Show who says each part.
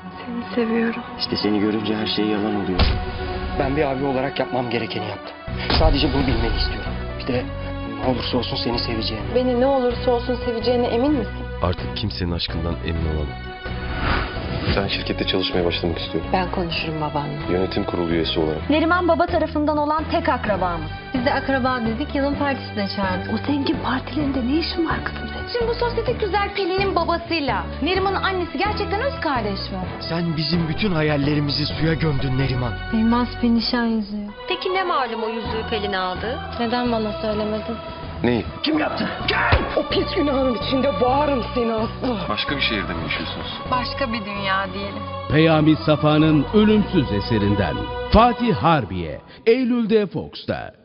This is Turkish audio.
Speaker 1: Seni seviyorum.
Speaker 2: İşte seni görünce her şey yalan oluyor.
Speaker 3: Ben bir abi olarak yapmam gerekeni yaptım. Sadece bunu bilmeni istiyorum. Bir de ne olursa olsun seni seveceğini.
Speaker 1: Beni ne olursa olsun seveceğine emin misin?
Speaker 4: Artık kimsenin aşkından emin olamam. Ben şirkette çalışmaya başlamak istiyorum.
Speaker 1: Ben konuşurum babanla.
Speaker 4: Yönetim kurulu üyesi olarak.
Speaker 5: Neriman baba tarafından olan tek akrabamız. Biz de akraba dedik, yılın partisine çağırdık.
Speaker 1: O zengin partilerinde ne işin var kızım senin?
Speaker 5: Şimdi bu sosyetik güzel Pelin'in babasıyla Neriman'ın annesi gerçekten öz kardeş mi?
Speaker 3: Sen bizim bütün hayallerimizi suya gömdün Neriman.
Speaker 5: Elmas bir nişan yüzüğü. Peki ne malum o yüzüğü Pelin aldı? Neden bana söylemedin?
Speaker 4: Neyi?
Speaker 3: Kim yaptı? Gel! O pis günahın içinde boğarım seni Aslı.
Speaker 4: Başka bir şehirde mi yaşıyorsunuz?
Speaker 5: Başka bir dünya diyelim.
Speaker 6: Peyami Safa'nın ölümsüz eserinden Fatih Harbiye, Eylül'de Fox'ta.